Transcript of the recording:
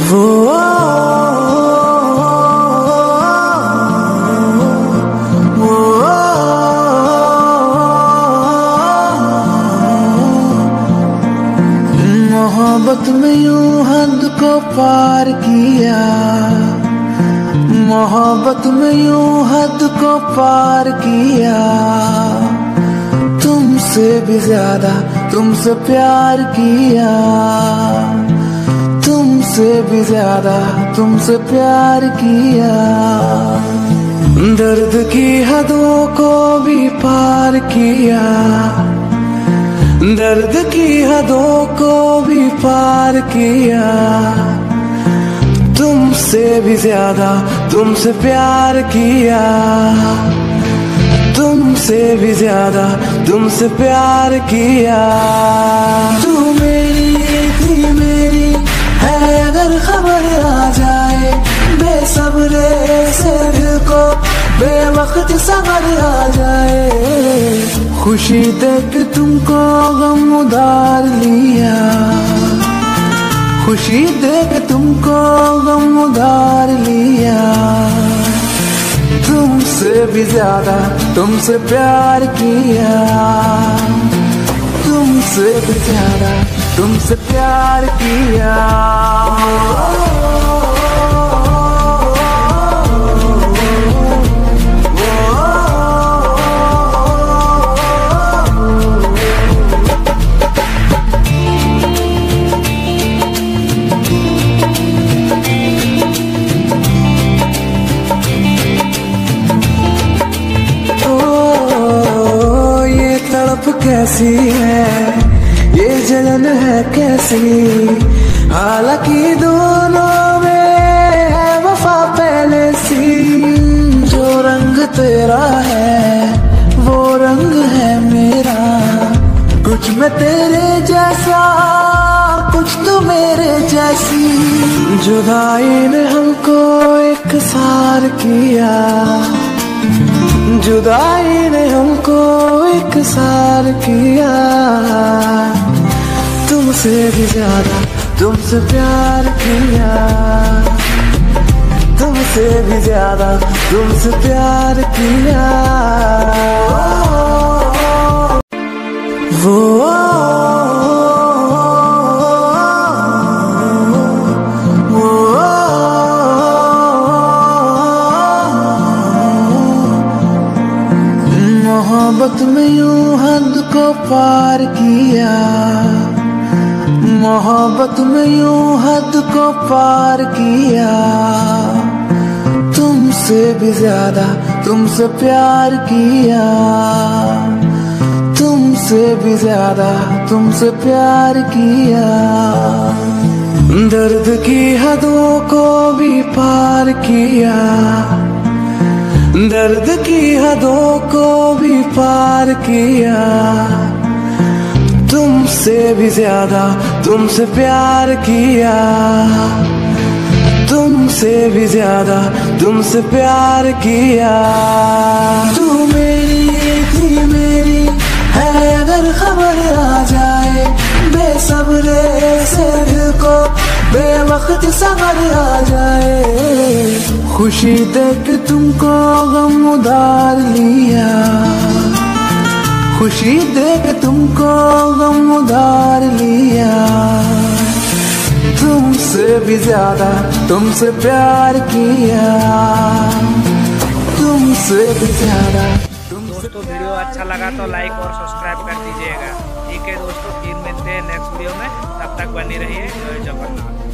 वो मोहब्बत में यूं हद को पार किया, मोहब्बत में यूं हद को पार किया। तुमसे भी ज्यादा तुमसे प्यार किया, तुमसे भी ज्यादा तुमसे प्यार किया। दर्द की हदों को भी पार किया, दर्द की हदों को भी पार किया। तुमसे भी ज्यादा तुमसे प्यार किया, तुमसे भी ज्यादा तुमसे प्यार किया। तू मेरी थी मेरी है अगर खबर आ जाए, बेसब्रे से दिल को बेवक्त सबर आ जाए। खुशी देख तुमको गम उधार लिया, खुशी देख तुमको गम उधार लिया। तुमसे भी ज्यादा तुमसे प्यार किया, तुमसे भी ज्यादा तुमसे प्यार किया। कैसी है ये जलन है कैसी, हालांकि दोनों में है वफा पहले सी। जो रंग तेरा है वो रंग है मेरा, कुछ मैं तेरे जैसा कुछ तो मेरे जैसी। जुदाई ने हमको एक सार किया, जुदाई ने हमको एक सार किया। तुमसे भी ज्यादा तुमसे प्यार किया, तुमसे भी ज्यादा तुमसे प्यार किया। वो मोहब्बत में यूं हद को पार किया, मोहब्बत में यूं हद को पार किया। तुमसे भी ज्यादा तुमसे प्यार किया, तुमसे भी ज्यादा तुमसे प्यार किया। दर्द की हदों को भी पार किया, दर्द की हदों को भी पार किया। तुमसे भी ज्यादा तुमसे प्यार किया, तुमसे भी ज्यादा तुमसे प्यार किया। तू मेरी थी मेरी है अगर खबर आ जाए, बेसब्रे से दिल को बेवक्त सबर आ जाए। खुशी देख तुमको गम उधार लिया, खुशी देख तुमको गम उधार लिया। तुमसे भी ज्यादा तुमसे प्यार किया, तुमसे भी ज्यादा। दोस्तों वीडियो अच्छा लगा तो लाइक और सब्सक्राइब कर दीजिएगा। ठीक है दोस्तों, फिर मिलते हैं नेक्स्ट वीडियो में, तब तक बनी रहिए। जय जगन्नाथ।